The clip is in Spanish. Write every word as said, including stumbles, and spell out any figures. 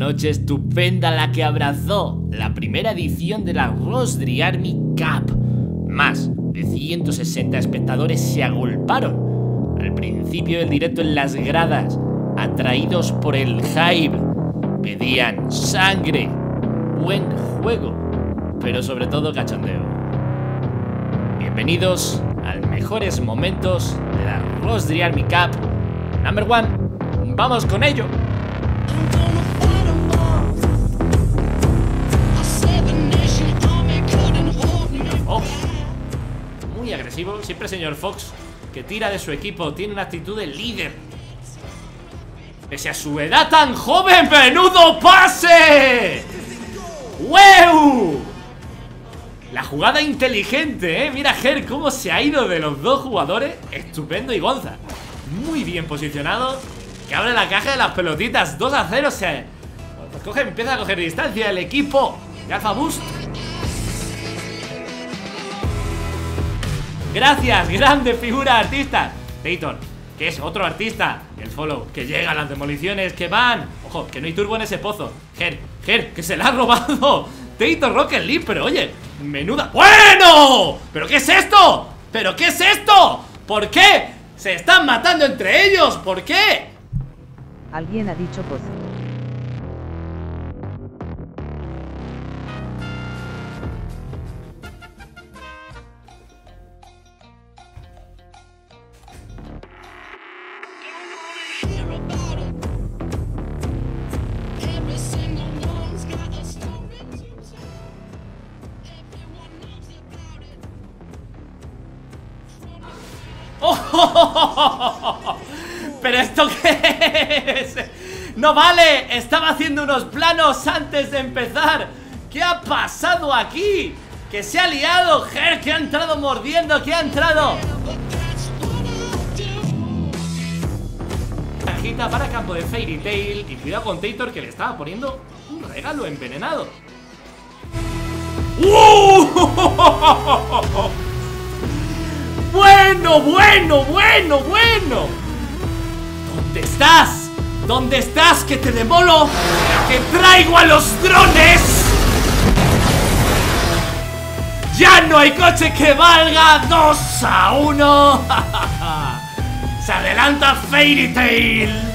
noche estupenda la que abrazó la primera edición de la Rosary Army Cup. Más de ciento sesenta espectadores se agolparon al principio del directo en las gradas, atraídos por el hype. Pedían sangre, buen juego, pero sobre todo cachondeo. Bienvenidos al mejores momentos de la Rosary Army Cup Number One. ¡Vamos con ello! Oh, muy agresivo, siempre señor Fox, que tira de su equipo, tiene una actitud de líder. Pese a su edad tan joven, ¡menudo pase! ¡Wow! La jugada inteligente, ¿eh? Mira Ger cómo se ha ido de los dos jugadores. Estupendo y Gonza muy bien posicionado, que abre la caja de las pelotitas. Dos a cero, se coge, empieza a coger distancia el equipo de Alpha Boost. Gracias, grande figura artista. Tator, que es otro artista. El follow, que llega a las demoliciones, que van. Ojo, que no hay turbo en ese pozo. Ger, Ger, que se la ha robado Tator Rocket League, pero oye, menuda... ¡Bueno! ¿Pero qué es esto? ¿Pero qué es esto? ¿Por qué? ¡Se están matando entre ellos! ¿Por qué? Alguien ha dicho pozo. ¡Oh! ¿Pero esto qué es? ¡No vale! Estaba haciendo unos planos antes de empezar. ¿Qué ha pasado aquí? Que se ha liado, Ger, que ha entrado mordiendo, que ha entrado. Cajita para campo de Fairy Tail. Y cuidado con Tator, que le estaba poniendo un regalo envenenado. ¡Uh! Bueno, bueno, bueno, bueno. ¿Dónde estás? ¿Dónde estás? Que te demolo. Que traigo a los drones. Ya no hay coche que valga. Dos a uno. Se adelanta Fairy Tail.